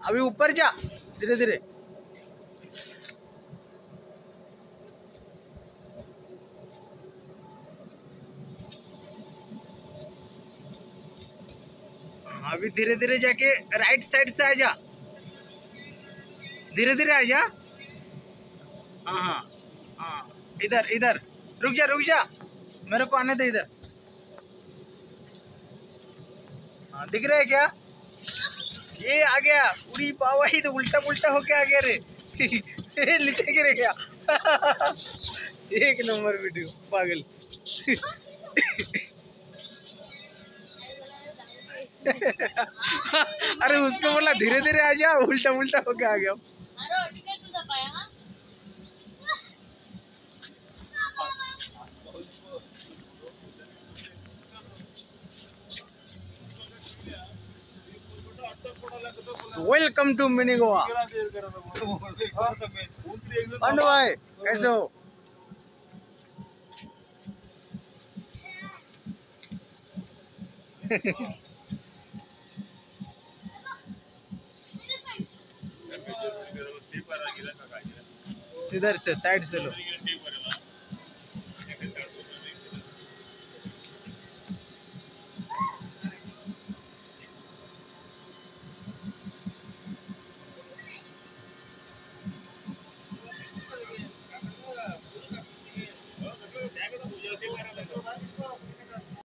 अभी ऊपर जा धीरे धीरे। अभी धीरे धीरे जाके राइट साइड से आ जा, धीरे धीरे आ जा। हाँ हाँ हाँ, इधर इधर रुक जा, मेरे को आने दे इधर। हाँ दिख रहा है क्या? ये आ गया, उड़ी पावा ही तो उल्टा पुल्टा होके आ गया रे। नीचे गिर गया। एक नंबर वीडियो पागल। अरे उसको बोला धीरे धीरे आ जा, उल्टा उल्टा होके आ गया। Welcome to mini Goa. Pandu भाई कैसे हो? इधर से साइड से लो।